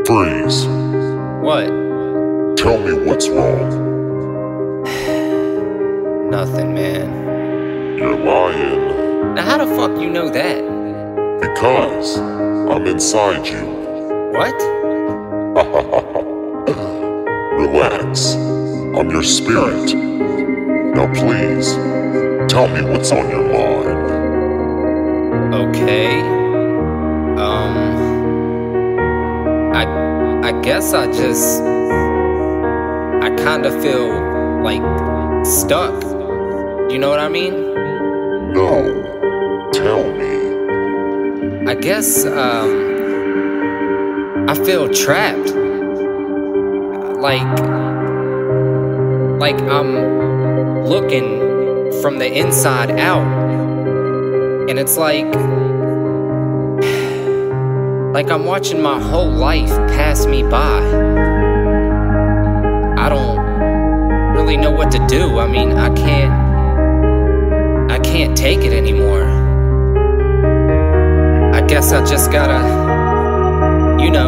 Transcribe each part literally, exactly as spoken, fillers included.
Freeze. What? Tell me what's wrong. Nothing, man. You're lying. Now how the fuck you know that? Because I'm inside you. What? Relax. I'm your spirit. Now please, tell me what's on your mind. Okay. Um... I... I guess I just... I kinda feel, like, stuck. You know what I mean? No. Tell me. I guess, um... I feel trapped. Like... Like I'm looking from the inside out. And it's like... Like I'm watching my whole life pass me by. I don't really know what to do. I mean, I can't... I can't take it anymore. I guess I just gotta, you know,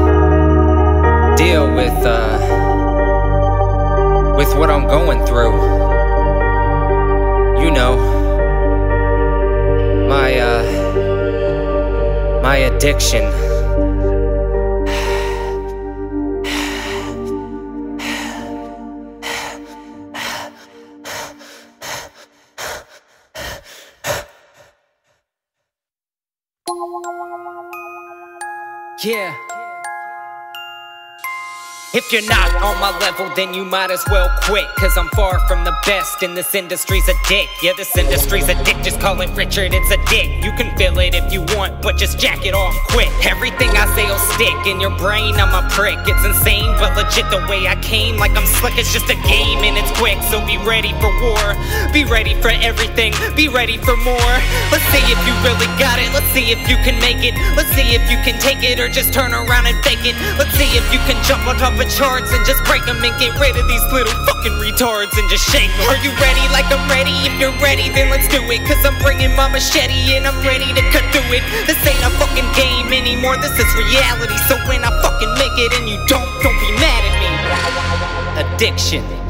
deal with, uh, with what I'm going through. You know, my, uh, my addiction. Yeah. If you're not on my level, then you might as well quit. Cause I'm far from the best and this industry's a dick. Yeah, this industry's a dick, just call it Richard, it's a dick. You can feel it if you want, but just jack it off quick. Everything I say'll stick in your brain, I'm a prick. It's insane, but legit the way I came. Like I'm slick, it's just a game and it's quick. So be ready for war, be ready for everything, be ready for more. Let's see if you really got it, let's see if you can make it. Let's see if you can take it or just turn around and fake it. Let's see if you can jump on top of charts and just break them and get rid of these little fucking retards and just shake them. Are you ready like I'm ready? If you're ready, then let's do it. Cause I'm bringing my machete and I'm ready to cut through it. This ain't a fucking game anymore, this is reality. So when I fucking make it and you don't, don't be mad at me. Addiction.